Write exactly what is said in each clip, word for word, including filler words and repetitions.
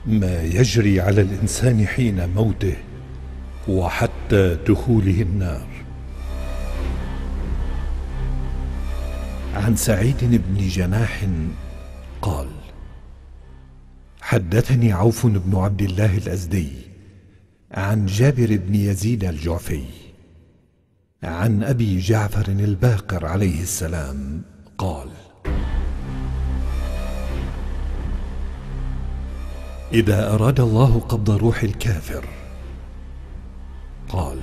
ما يجري على الإنسان حين موته وحتى دخوله النار. عن سعيد بن جناح قال: حدثني عوف بن عبد الله الأزدي عن جابر بن يزيد الجعفي عن أبي جعفر الباقر عليه السلام قال: إذا أراد الله قبض روح الكافر قال: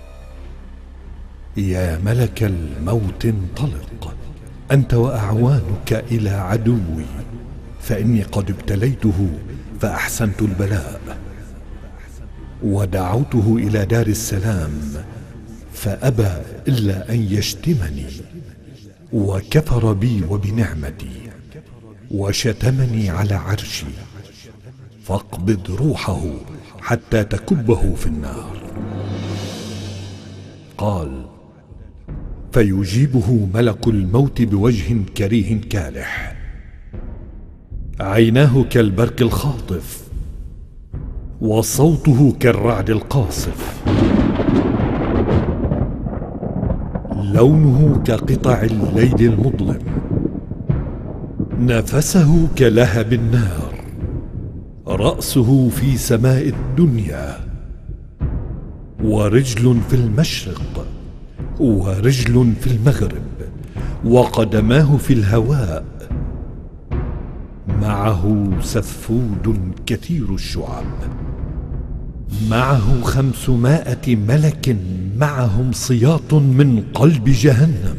يا ملك الموت انطلق أنت وأعوانك إلى عدوي، فإني قد ابتليته فأحسنت البلاء، ودعوته إلى دار السلام فأبى إلا أن يشتمني، وكفر بي وبنعمتي، وشتمني على عرشي، فاقبض روحه حتى تكبه في النار. قال: فيجيبه ملك الموت بوجه كريه كالح، عيناه كالبرق الخاطف، وصوته كالرعد القاصف، لونه كقطع الليل المظلم، نفسه كلهب النار، رأسه في سماء الدنيا، ورجل في المشرق، ورجل في المغرب، وقدماه في الهواء، معه سفود كثير الشعب، معه خمسمائة ملك معهم صياط من قلب جهنم،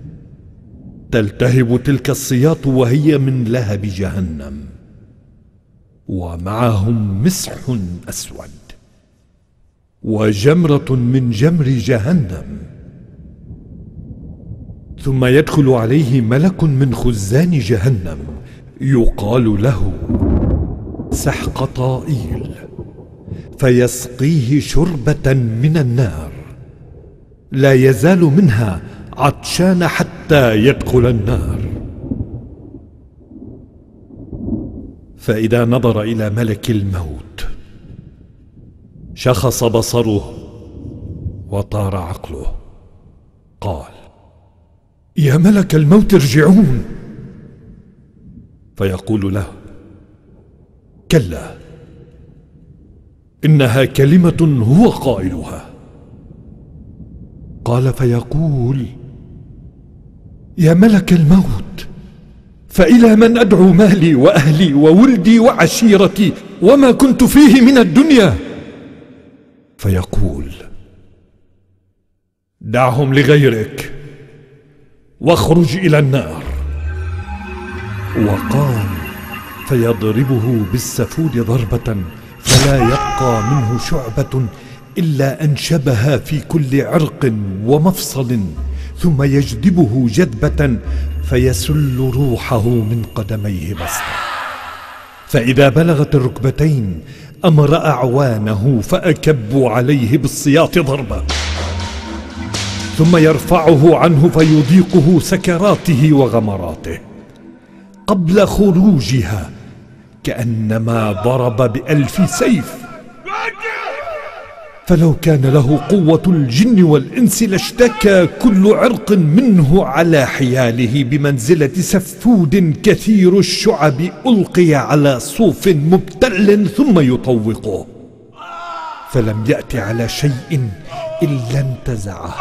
تلتهب تلك الصياط وهي من لهب جهنم، ومعهم مسح أسود، وجمرة من جمر جهنم. ثم يدخل عليه ملك من خزان جهنم يقال له سحقطائيل، فيسقيه شربة من النار، لا يزال منها عطشان حتى يدخل النار. فإذا نظر إلى ملك الموت شخص بصره وطار عقله. قال: يا ملك الموت ارجعون. فيقول له: كلا، إنها كلمة هو قائلها. قال: فيقول: يا ملك الموت، فإلى من أدعو مالي وأهلي وولدي وعشيرتي وما كنت فيه من الدنيا؟ فيقول: دعهم لغيرك واخرج إلى النار. وقال: فيضربه بالسفود ضربة فلا يبقى منه شعبة إلا أنشبها في كل عرق ومفصل، ثم يجذبه جذبة فيسل روحه من قدميه بسطة، فإذا بلغت الركبتين أمر أعوانه فأكبوا عليه بالسياط ضربة، ثم يرفعه عنه فيضيقه سكراته وغمراته قبل خروجها كأنما ضرب بألف سيف. فلو كان له قوة الجن والإنس لاشتكى كل عرق منه على حياله بمنزلة سفود كثير الشعب ألقي على صوف مبتل ثم يطوقه، فلم يأت على شيء إلا انتزعه.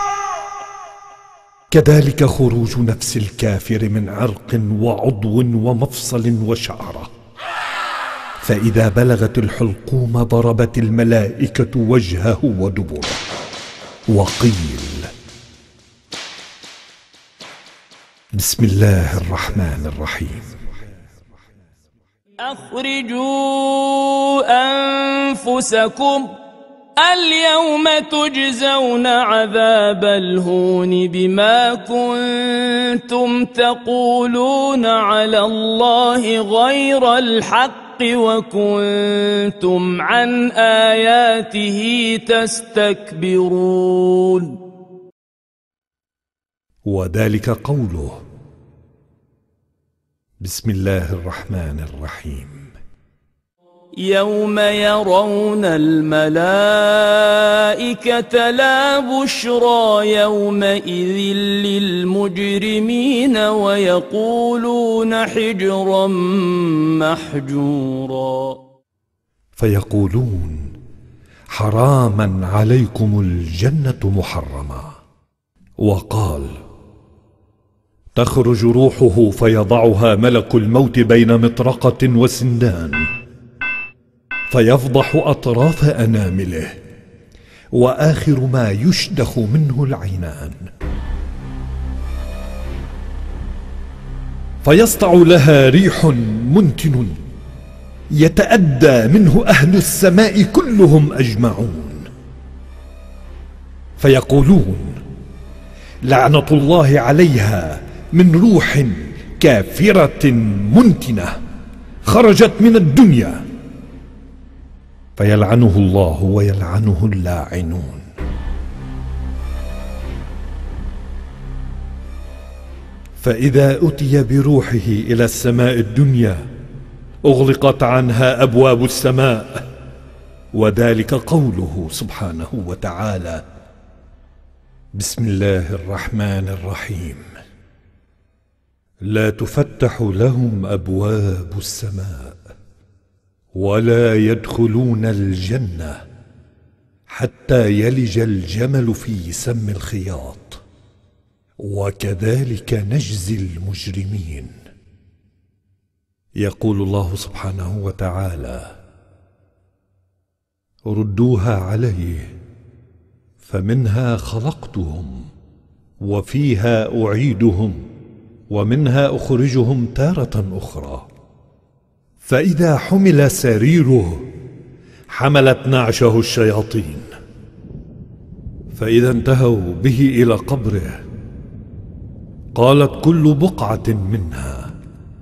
كذلك خروج نفس الكافر من عرق وعضو ومفصل وشعرة، فإذا بلغت الحلقوم ضربت الملائكة وجهه ودبره. وقيل: بسم الله الرحمن الرحيم. أخرجوا أنفسكم اليوم تجزون عذاب الهون بما كنتم تقولون على الله غير الحق وكنتم عن آياته تستكبرون. وذلك قوله: بسم الله الرحمن الرحيم. يوم يرون الملائكة لا بشرى يومئذ للمجرمين ويقولون حجرا محجورا. فيقولون حراما عليكم الجنة محرما. وقال تخرج روحه فيضعها ملك الموت بين مطرقة وسندان، فيفضح أطراف أنامله، وآخر ما يشدخ منه العينان، فيسطع لها ريح منتن يتأدى منه أهل السماء كلهم أجمعون، فيقولون لعنة الله عليها من روح كافرة منتنة خرجت من الدنيا، فيلعنه الله ويلعنه اللاعنون. فإذا أتي بروحه إلى السماء الدنيا أغلقت عنها أبواب السماء، وذلك قوله سبحانه وتعالى: بسم الله الرحمن الرحيم، لا تفتح لهم أبواب السماء ولا يدخلون الجنة حتى يلج الجمل في سم الخياط، وكذلك نجزي المجرمين. يقول الله سبحانه وتعالى: ردوها عليه فمنها خلقتهم وفيها أعيدهم ومنها أخرجهم تارة أخرى. فإذا حمل سريره حملت نعشه الشياطين، فإذا انتهوا به إلى قبره قالت كل بقعة منها: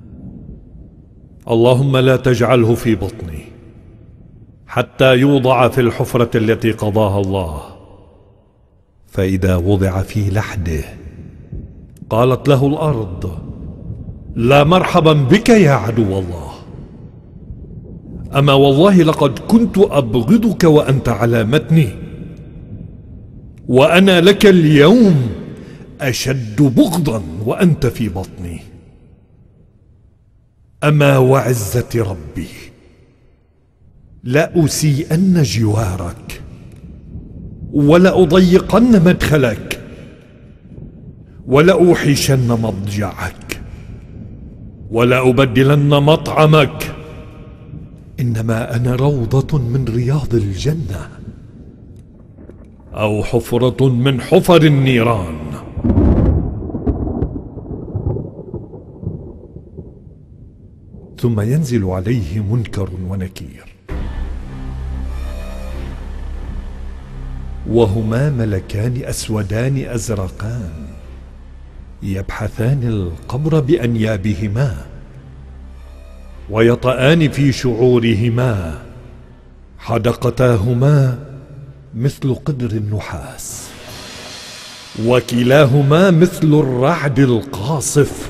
اللهم لا تجعله في بطني حتى يوضع في الحفرة التي قضاها الله. فإذا وضع في لحده قالت له الأرض: لا مرحبا بك يا عدو الله، أما والله لقد كنت أبغضك وأنت على متني، وأنا لك اليوم أشد بغضا وأنت في بطني. أما وعزة ربي لأسيئن جوارك ولأضيقن مدخلك ولأوحشن مضجعك ولأبدلن مطعمك، إنما أنا روضة من رياض الجنة أو حفرة من حفر النيران. ثم ينزل عليه منكر ونكير، وهما ملكان أسودان أزرقان يبحثان القبر بأنيابهما ويطآن في شعورهما، حدقتاهما مثل قدر النحاس، وكلاهما مثل الرعد القاصف،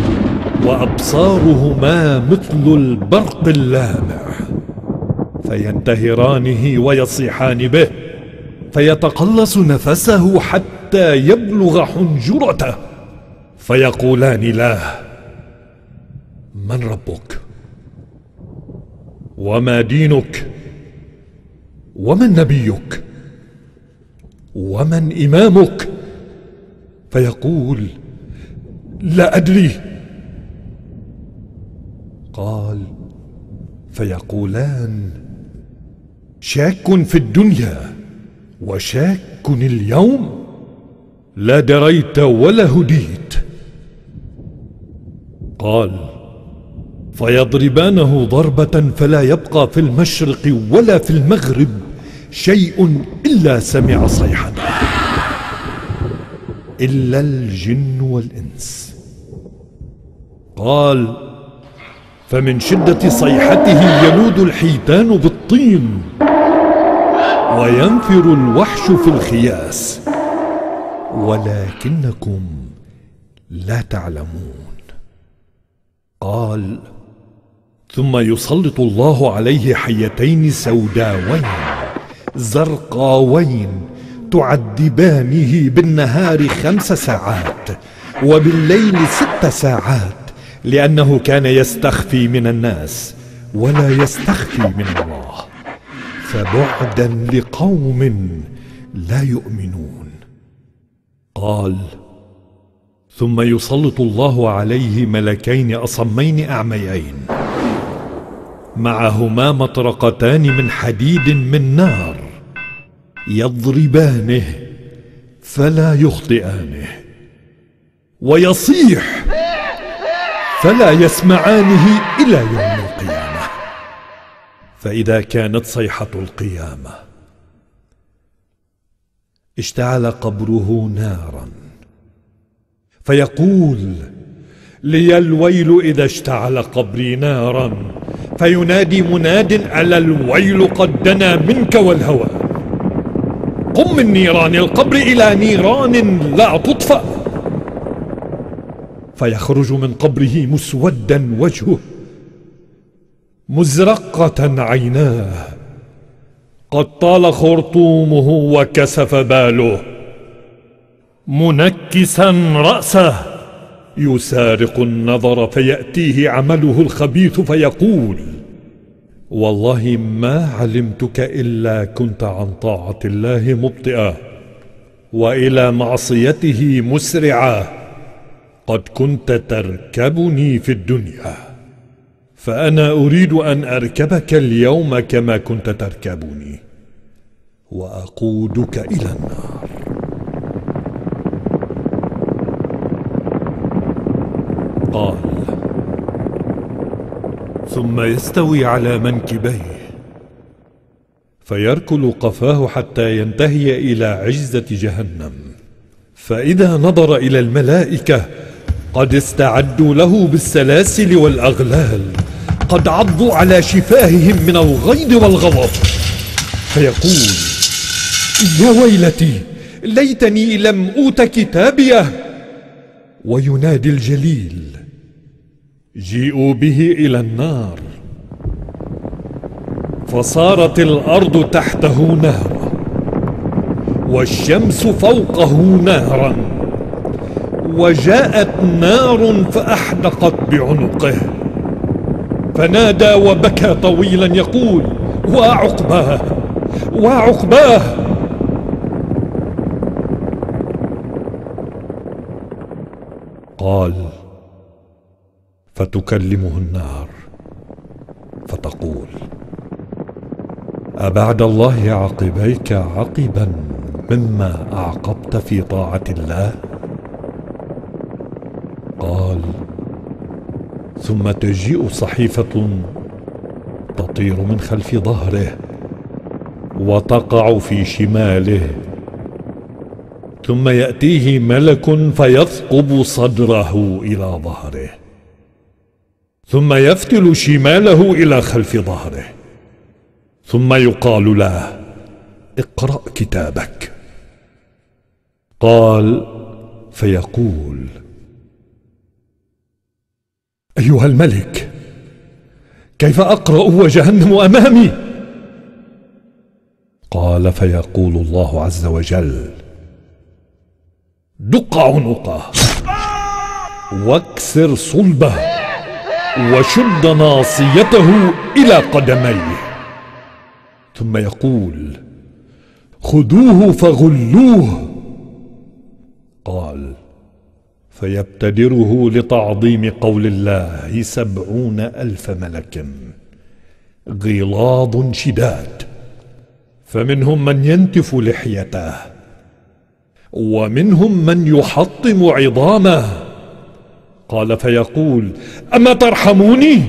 وأبصارهما مثل البرق اللامع، فينتهرانه ويصيحان به، فيتقلص نفسه حتى يبلغ حنجرته، فيقولان له: من ربك؟ وما دينك؟ ومن نبيك؟ ومن إمامك؟ فيقول: لا أدري. قال: فيقولان: شاك في الدنيا وشاك اليوم، لا دريت ولا هديت. قال: فيضربانه ضربة فلا يبقى في المشرق ولا في المغرب شيء إلا سمع صيحته، إلا الجن والإنس. قال: فمن شدة صيحته يلود الحيتان بالطين وينفر الوحش في الخياس، ولكنكم لا تعلمون. قال: ثم يسلط الله عليه حيتين سوداوين زرقاوين تعذبانه بالنهار خمس ساعات وبالليل ست ساعات، لأنه كان يستخفي من الناس ولا يستخفي من الله، فبعدا لقوم لا يؤمنون. قال: ثم يسلط الله عليه ملكين أصمين أعميين معهما مطرقتان من حديد من نار يضربانه فلا يخطئانه، ويصيح فلا يسمعانه إلى يوم القيامة. فإذا كانت صيحة القيامة اشتعل قبره نارا، فيقول: لي الويل إذا اشتعل قبري نارا، فينادي مناد: ألا الويل قد دنا منك والهوى، قم من نيران القبر إلى نيران لا تطفأ. فيخرج من قبره مسودا وجهه، مزرقة عيناه، قد طال خرطومه وكسف باله، منكسا رأسه، يسارق النظر فيأتيه عمله الخبيث فيقول: والله ما علمتك إلا كنت عن طاعة الله مبطئا وإلى معصيته مسرعا، قد كنت تركبني في الدنيا، فأنا أريد أن أركبك اليوم كما كنت تركبني وأقودك إلى النار. قال: ثم يستوي على منكبيه فيركل قفاه حتى ينتهي إلى عجزة جهنم، فإذا نظر إلى الملائكة قد استعدوا له بالسلاسل والأغلال، قد عضوا على شفاههم من الغيظ والغضب، فيقول: يا ويلتي ليتني لم أوت كتابيه. وينادي الجليل: جيئوا به إلى النار، فصارت الأرض تحته نارا والشمس فوقه نارا، وجاءت نار فأحدقت بعنقه، فنادى وبكى طويلا يقول: وعقباه وعقباه. قال: فتكلمه النار فتقول: أبعد الله عقبيك عقبا مما أعقبت في طاعة الله؟ قال: ثم تجيء صحيفة تطير من خلف ظهره وتقع في شماله، ثم يأتيه ملك فيثقب صدره إلى ظهره، ثم يفتل شماله إلى خلف ظهره، ثم يقال له: اقرأ كتابك. قال: فيقول: أيها الملك، كيف أقرأ وجهنم أمامي؟ قال: فيقول الله عز وجل: دق عنقه واكسر صلبه وشد ناصيته إلى قدميه، ثم يقول: خذوه فغلوه. قال: فيبتدره لتعظيم قول الله سبعون ألف ملك غلاظ شداد، فمنهم من ينتف لحيته، ومنهم من يحطم عظامه. قال: فيقول: أما ترحموني؟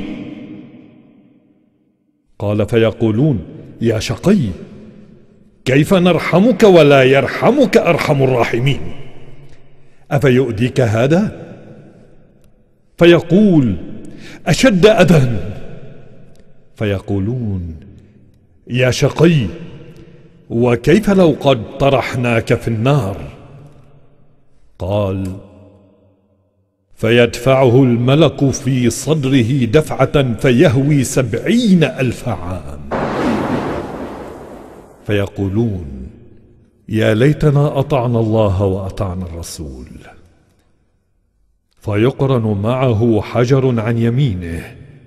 قال: فيقولون: يا شقي، كيف نرحمك ولا يرحمك أرحم الراحمين؟ أفيؤذيك هذا؟ فيقول: أشد أذى. فيقولون: يا شقي، وكيف لو قد طرحناك في النار؟ قال: فيدفعه الملك في صدره دفعة فيهوي سبعين ألف عام، فيقولون يا ليتنا أطعنا الله وأطعنا الرسول، فيقرن معه حجر عن يمينه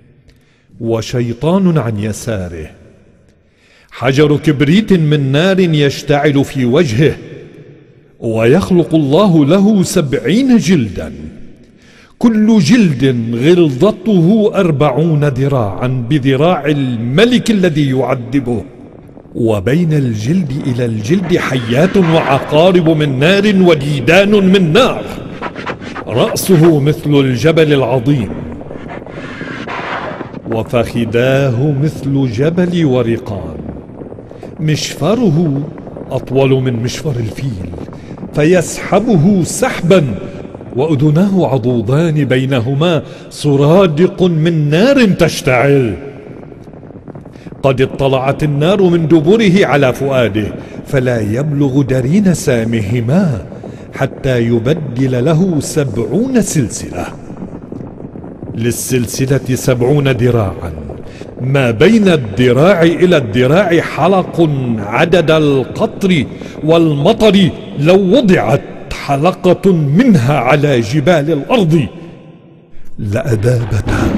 وشيطان عن يساره، حجر كبريت من نار يشتعل في وجهه، ويخلق الله له سبعين جلدا، كل جلد غلظته أربعون ذراعا بذراع الملك الذي يعذبه، وبين الجلد إلى الجلد حيات وعقارب من نار وديدان من نار، رأسه مثل الجبل العظيم، وفخذاه مثل جبل ورقان، مشفره أطول من مشفر الفيل فيسحبه سحبا، وأذناه عضوضان بينهما سرادق من نار تشتعل. قد اطلعت النار من دبره على فؤاده فلا يبلغ درين سامهما حتى يبدل له سبعون سلسلة، للسلسلة سبعون ذراعا، ما بين الذراع إلى الذراع حلق عدد القطر والمطر، لو وضعت حلقة منها على جبال الأرض لأذابتها.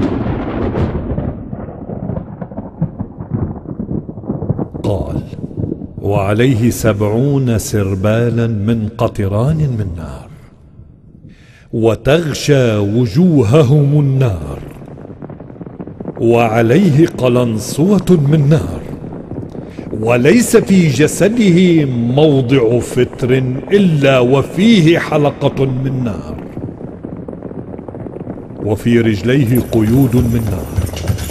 قال وعليه سبعون سربالا من قطران من نار، وتغشى وجوههم النار، وعليه قلنسوة من نار، وليس في جسده موضع فتر إلا وفيه حلقة من نار، وفي رجليه قيود من نار،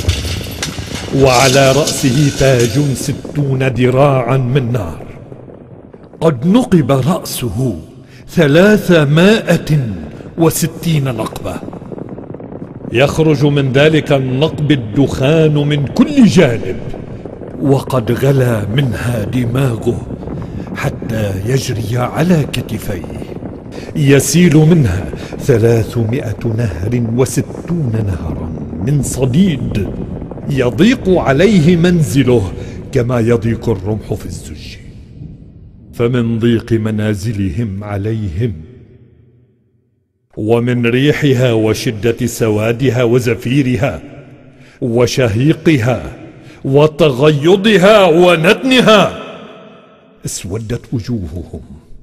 وعلى رأسه تاج ستون ذراعا من نار، قد نقب رأسه ثلاثمائة وستين نقبة، يخرج من ذلك النقب الدخان من كل جانب، وقد غلا منها دماغه حتى يجري على كتفيه، يسيل منها ثلاثمائة نهر وستون نهرا من صديد، يضيق عليه منزله كما يضيق الرمح في الزج، فمن ضيق منازلهم عليهم، ومن ريحها وشدة سوادها وزفيرها وشهيقها وتغيضها ونتنها، اسودت وجوههم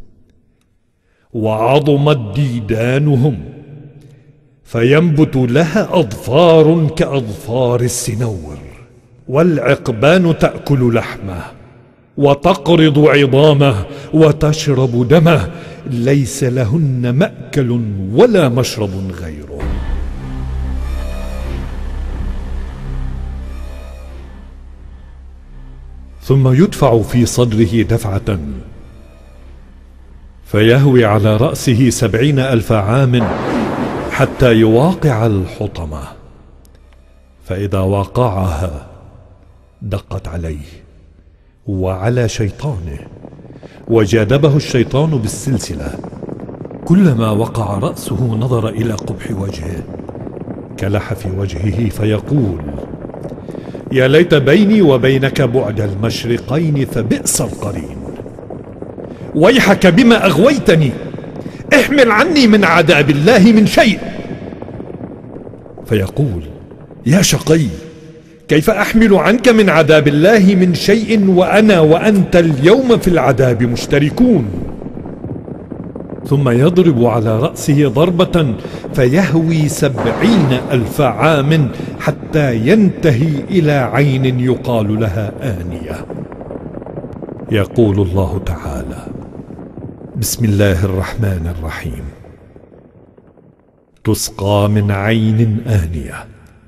وعظمت ديدانهم، فينبت لها أظفار كأظفار السنور، والعقبان تأكل لحمه وتقرض عظامه وتشرب دمه، ليس لهن مأكل ولا مشرب غيره. ثم يدفع في صدره دفعة فيهوي على رأسه سبعين ألف عام حتى يواقع الحطمة، فإذا واقعها دقت عليه وعلى شيطانه، وجاذبه الشيطان بالسلسلة، كلما وقع رأسه نظر إلى قبح وجهه كلح في وجهه فيقول يا ليت بيني وبينك بعد المشرقين فبئس القرين، ويحك بما أغويتني، احمل عني من عذاب الله من شيء. فيقول يا شقي كيف أحمل عنك من عذاب الله من شيء وأنا وأنت اليوم في العذاب مشتركون. ثم يضرب على رأسه ضربة فيهوي سبعين ألف عام حتى ينتهي إلى عين يقال لها آنية. يقول الله تعالى بسم الله الرحمن الرحيم تسقى من عين آنية،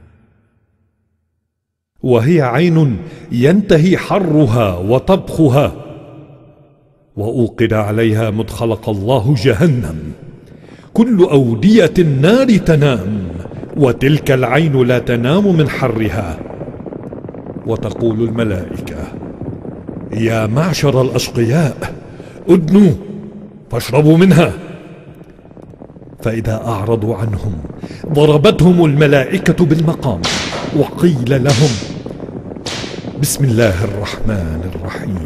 وهي عين ينتهي حرها وطبخها، وأوقد عليها مدخلق الله جهنم، كل أودية النار تنام، وتلك العين لا تنام من حرها. وتقول الملائكة يا معشر الأشقياء أدنوا فاشربوا منها، فإذا أعرضوا عنهم ضربتهم الملائكة بالمقام وقيل لهم بسم الله الرحمن الرحيم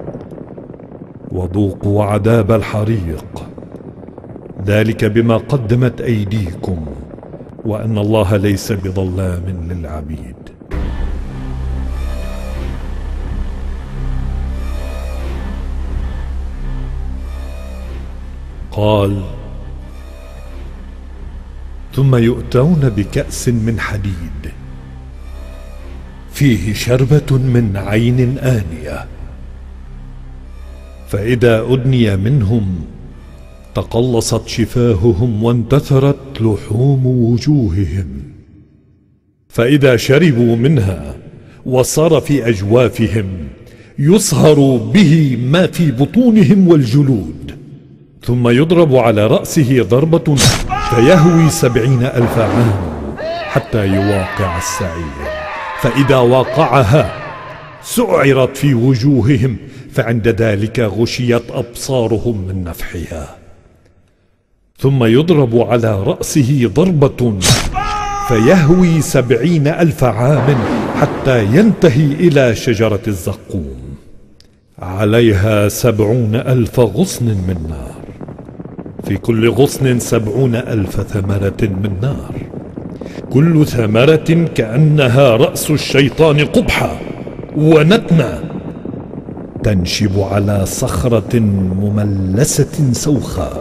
وذوقوا عذاب الحريق ذلك بما قدمت أيديكم وأن الله ليس بظلام للعبيد. قال ثم يؤتون بكأس من حديد فيه شربة من عين آنية فإذا أدني منهم تقلصت شفاههم وانتثرت لحوم وجوههم فإذا شربوا منها وصار في أجوافهم يصهر به ما في بطونهم والجلود ثم يضرب على رأسه ضربة فيهوي سبعين ألف عام حتى يواقع السعير فإذا واقعها سعرت في وجوههم فعند ذلك غشيت أبصارهم من نفحها ثم يضرب على رأسه ضربة فيهوي سبعين ألف عام حتى ينتهي إلى شجرة الزقوم عليها سبعون ألف غصن من نار في كل غصن سبعون ألف ثمرة من نار كل ثمرة كأنها رأس الشيطان قبحا ونتنا تنشب على صخرة مملسة سوخاء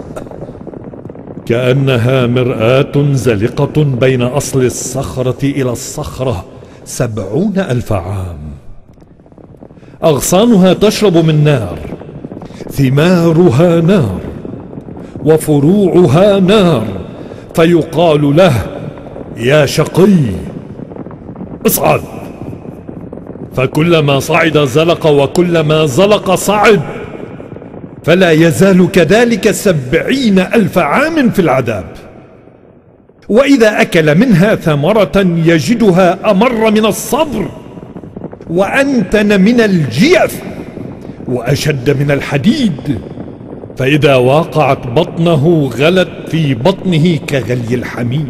كأنها مرآة زلقة بين أصل الصخرة إلى الصخرة سبعون ألف عام أغصانها تشرب من نار ثمارها نار وفروعها نار فيقال له يا شقي اصعد فكلما صعد زلق وكلما زلق صعد فلا يزال كذلك سبعين ألف عام في العذاب وإذا أكل منها ثمرة يجدها أمر من الصبر وأنتن من الجيف وأشد من الحديد فإذا واقعت بطنه غلت في بطنه كغلي الحميم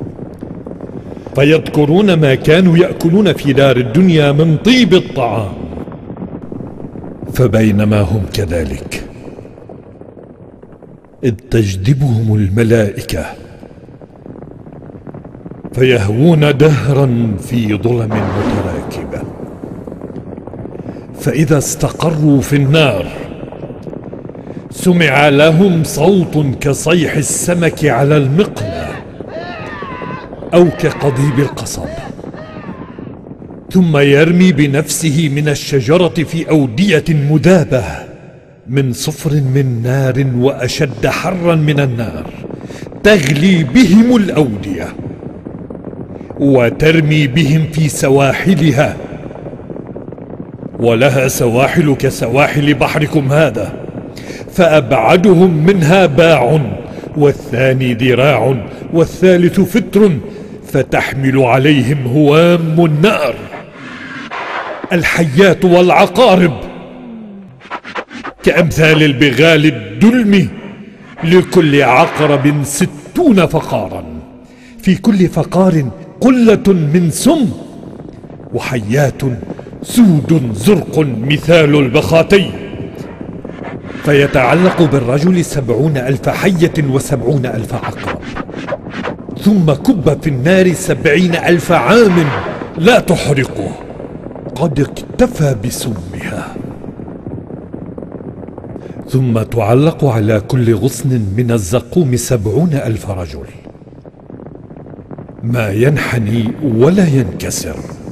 فيذكرون ما كانوا يأكلون في دار الدنيا من طيب الطعام فبينما هم كذلك إذ تجذبهم الملائكة فيهوون دهرا في ظلم متراكبة فإذا استقروا في النار سمع لهم صوت كصيح السمك على المقلاة أو كقضيب القصب ثم يرمي بنفسه من الشجرة في أودية مذابة من صفر من نار وأشد حرا من النار تغلي بهم الأودية وترمي بهم في سواحلها ولها سواحل كسواحل بحركم هذا فأبعدهم منها باع والثاني ذراع والثالث فتر فتحمل عليهم هوام النار الحيات والعقارب كأمثال البغال الدلم لكل عقرب ستون فقارا في كل فقار قلة من سم وحيات سود زرق مثال البخاتين فيتعلق بالرجل سبعون ألف حية وسبعون ألف عقرب ثم كب في النار سبعين ألف عام لا تحرقه قد اكتفى بسمها ثم تعلق على كل غصن من الزقوم سبعون ألف رجل ما ينحني ولا ينكسر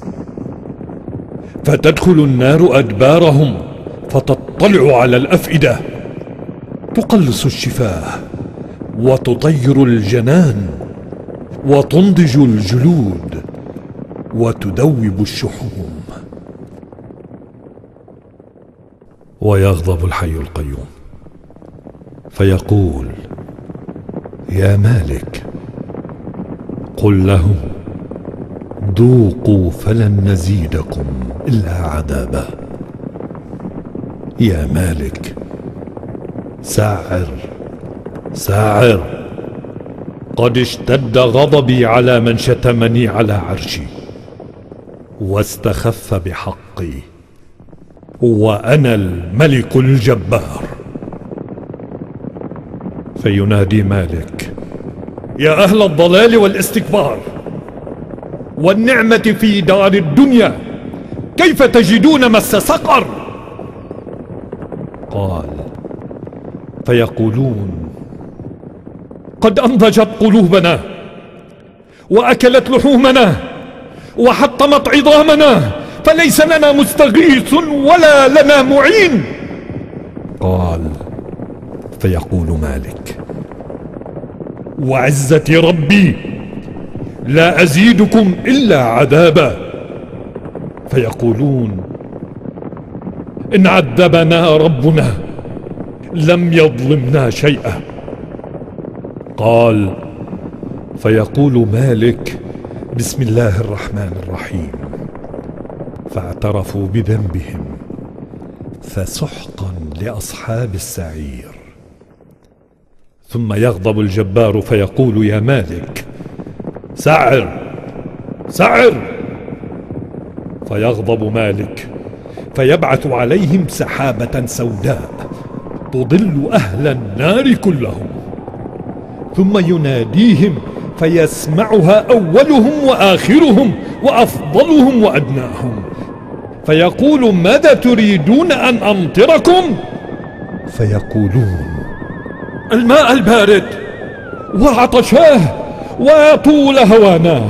فتدخل النار أدبارهم فتطلع على الأفئدة تقلص الشفاه وتطير الجنان وتنضج الجلود وتذوب الشحوم ويغضب الحي القيوم فيقول يا مالك قل لهم ذوقوا فلن نزيدكم إلا عذابا يا مالك ساعر ساعر قد اشتد غضبي على من شتمني على عرشي واستخف بحقي، وأنا الملك الجبار. فينادي مالك: يا أهل الضلال والاستكبار والنعمة في دار الدنيا، كيف تجدون مس سقر؟ قال: فيقولون: قد أنضجت قلوبنا وأكلت لحومنا وحطمت عظامنا، فليس لنا مستغيث ولا لنا معين. قال: فيقول مالك: وعزة ربي لا أزيدكم إلا عذابا. فيقولون: إن عذبنا ربنا لم يظلمنا شيئا. قال: فيقول مالك: بسم الله الرحمن الرحيم. فاعترفوا بذنبهم فسحقا لأصحاب السعير. ثم يغضب الجبار فيقول: يا مالك سعر سعر. فيغضب مالك فيبعث عليهم سحابة سوداء تضل أهل النار كلهم، ثم يناديهم فيسمعها أولهم وآخرهم وأفضلهم وأدناهم، فيقول: ماذا تريدون أن أمطركم؟ فيقولون: الماء البارد وعطشاه وطول هواناه.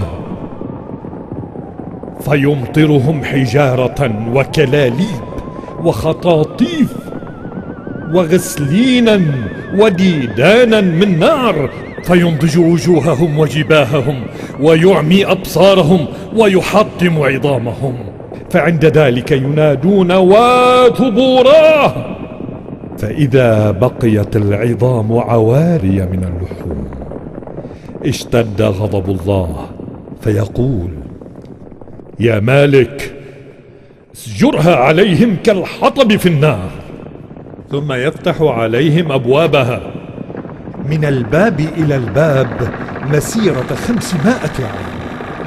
فيمطرهم حجارة وكلاليب وخطاطيف وغسلينا وديدانا من نار، فينضج وجوههم وجباههم ويعمي أبصارهم ويحطم عظامهم. فعند ذلك ينادون: وثبوراه. فإذا بقيت العظام عواري من اللحوم اشتد غضب الله فيقول: يا مالك اسجرها عليهم كالحطب في النار. ثم يفتح عليهم أبوابها من الباب إلى الباب مسيرة خمسمائة عام،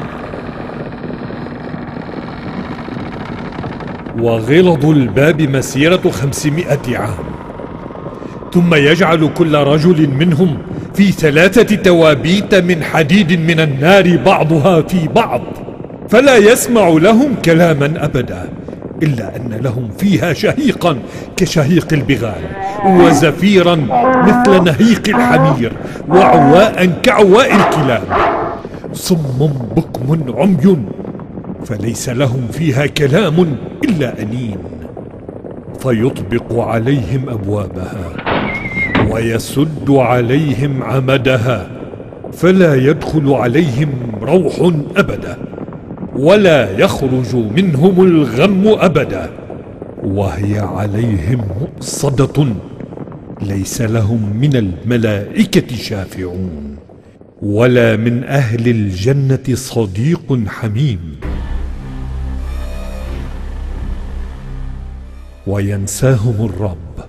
وغلظ الباب مسيرة خمسمائة عام. ثم يجعل كل رجل منهم في ثلاثة توابيت من حديد من النار بعضها في بعض، فلا يسمع لهم كلاما أبدا، إلا أن لهم فيها شهيقا كشهيق البغال، وزفيرا مثل نهيق الحمير، وعواء كعواء الكلاب، صم بكم عمي، فليس لهم فيها كلام إلا أنين. فيطبق عليهم أبوابها ويسد عليهم عمدها، فلا يدخل عليهم روح أبدا، ولا يخرج منهم الغم أبدا، وهي عليهم مؤصدة، ليس لهم من الملائكة شافعون ولا من أهل الجنة صديق حميم. وينساهم الرب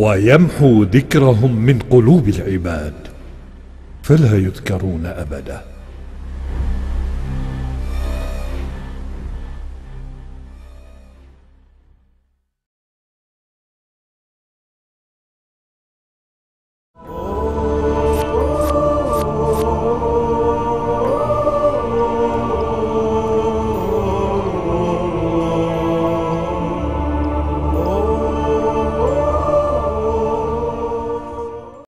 ويمحو ذكرهم من قلوب العباد، فلا يذكرون أبدا.